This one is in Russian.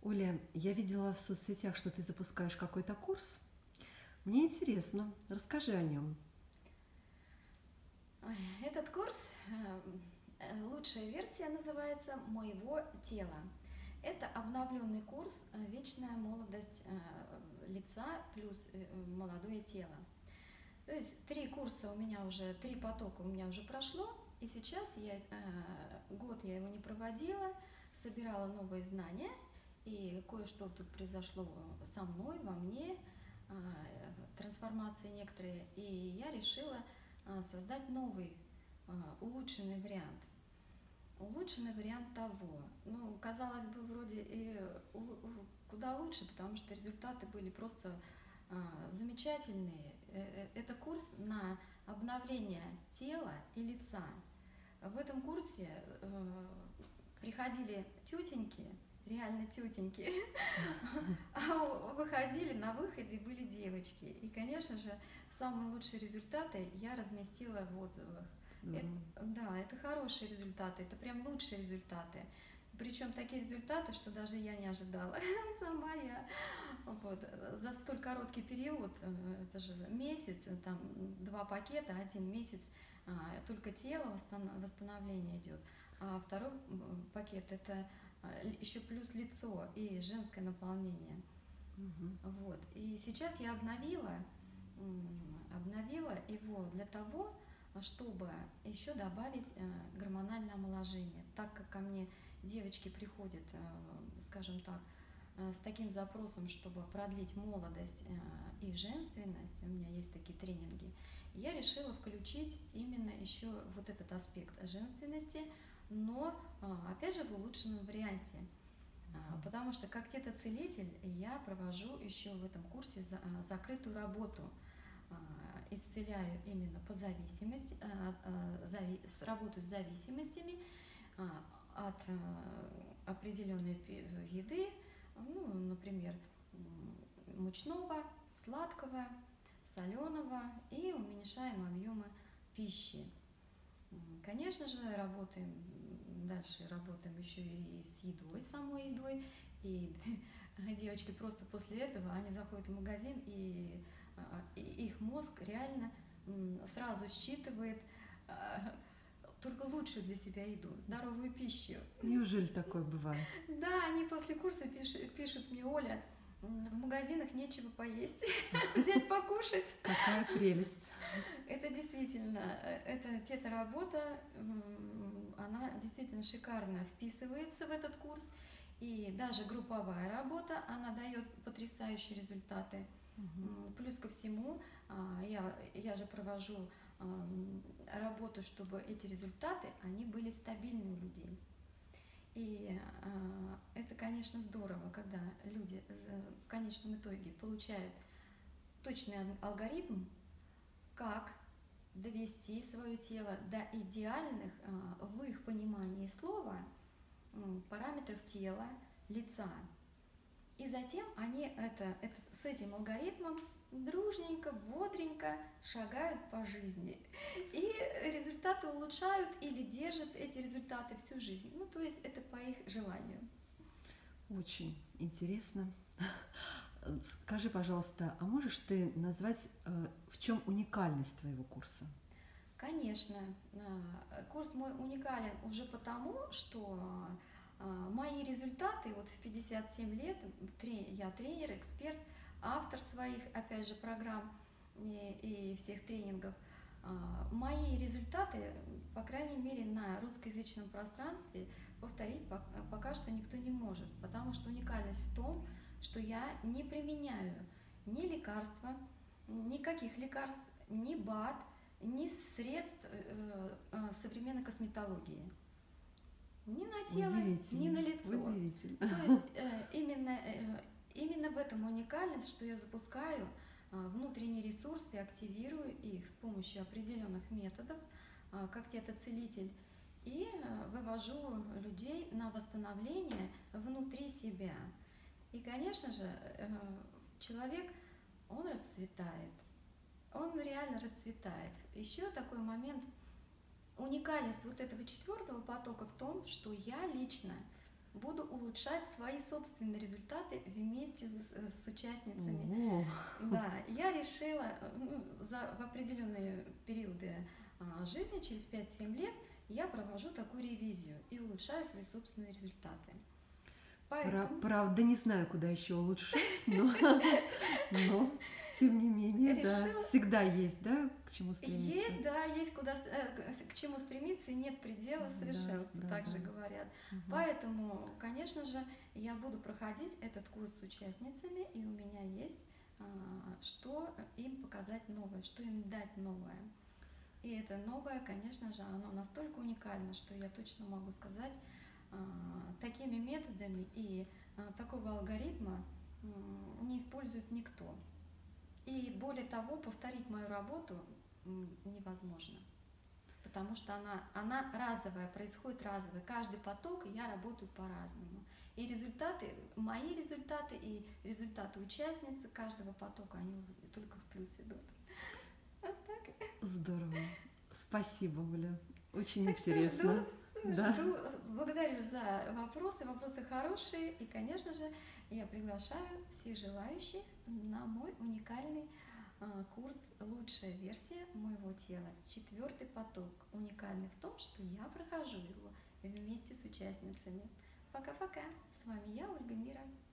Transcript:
Оля, я видела в соцсетях, что ты запускаешь какой-то курс. Мне интересно, расскажи о нем. Этот курс, лучшая версия называется «Моего тела». Это обновленный курс «Вечная молодость лица плюс молодое тело». То есть 3 курса у меня уже, 3 потока у меня уже прошло, и сейчас год я его не проводила, собирала новые знания, и кое-что тут произошло со мной, во мне, трансформации некоторые, и я решила создать новый, улучшенный вариант. Улучшенный вариант того. Ну, казалось бы, вроде и куда лучше, потому что результаты были просто замечательные. Это курс на обновление тела и лица. В этом курсе приходили тетеньки, реально тетеньки, а выходили, на выходе были девочки. И, конечно же, самые лучшие результаты я разместила в отзывах. Да, это хорошие результаты, это прям лучшие результаты. Причем такие результаты, что даже я не ожидала сама я. Вот. За столь короткий период, это же месяц, там 2 пакета, 1 месяц, только тело восстановление идет, а второй пакет это еще плюс лицо и женское наполнение. Вот. И сейчас я обновила его для того, чтобы еще добавить гормональное омоложение. Так как ко мне девочки приходят, скажем так, с таким запросом, чтобы продлить молодость и женственность, у меня есть такие тренинги, я решила включить именно еще вот этот аспект женственности, но опять же в улучшенном варианте. Потому что как тета-целитель я провожу еще в этом курсе закрытую работу. Исцеляю именно по зависимости, работаю с зависимостями от определенной еды, ну, например, мучного, сладкого, соленого, и уменьшаем объемы пищи. Конечно же, дальше работаем еще и с едой, самой едой, и девочки просто после этого, они заходят в магазин, и их мозг реально сразу считывает только лучшую для себя еду, здоровую пищу. Неужели такое бывает? Да, они после курса пишут мне: Оля, в магазинах нечего поесть, взять покушать. Какая прелесть. Это действительно, эта тета-работа, она действительно шикарно вписывается в этот курс. И даже групповая работа, она дает потрясающие результаты. Плюс ко всему, я же провожу работу, чтобы эти результаты, они были стабильны у людей. И это, конечно, здорово, когда люди в конечном итоге получают точный алгоритм, как довести свое тело до идеальных, в их понимании слова, параметров тела, лица. И затем они с этим алгоритмом дружненько, бодренько шагают по жизни. И результаты улучшают или держат эти результаты всю жизнь. Ну, то есть это по их желанию. Очень интересно. Скажи, пожалуйста, а можешь ты назвать, в чем уникальность твоего курса? Конечно, курс мой уникален уже потому, что мои результаты, вот в 57 лет, я тренер, эксперт, автор своих, опять же, программ и всех тренингов, мои результаты, по крайней мере, на русскоязычном пространстве повторить пока что никто не может, потому что уникальность в том, что я не применяю ни лекарства, никаких лекарств, ни БАД, ни средств современной косметологии. Ни на тело, ни на лицо. То есть именно в этом уникальность, что я запускаю внутренние ресурсы, активирую их с помощью определенных методов, как тета-целитель, и вывожу людей на восстановление внутри себя. И, конечно же, человек, он расцветает. Он реально расцветает. Еще такой момент. Уникальность вот этого 4-го потока в том, что я лично буду улучшать свои собственные результаты вместе с участницами. О, Да, я решила в определенные периоды жизни, через 5-7 лет, я провожу такую ревизию и улучшаю свои собственные результаты. Поэтому правда, не знаю, куда еще улучшить, но тем не менее, да, решила, всегда есть, да, к чему стремиться. есть, да, есть куда, к чему стремиться, и нет предела Да, совершенства, да, также да. говорят. Мгм. Поэтому, конечно же, я буду проходить этот курс с участницами, и у меня есть что им показать новое, что им дать новое. И это новое, конечно же, оно настолько уникально, что я точно могу сказать, такими методами и такого алгоритма не использует никто. И более того, повторить мою работу невозможно, потому что она разовая, происходит разовая. Каждый поток, и я работаю по-разному. И результаты, мои результаты и результаты участницы каждого потока, они только в плюс идут. Вот так. Здорово. Спасибо, Оля. Очень Так что интересно. Да. жду, благодарю за вопросы, вопросы хорошие. И, конечно же, я приглашаю всех желающих на мой уникальный курс «Лучшая версия моего тела». 4-й поток. Уникальный в том, что я прохожу его вместе с участницами. Пока-пока. С вами я, Ольга Мира.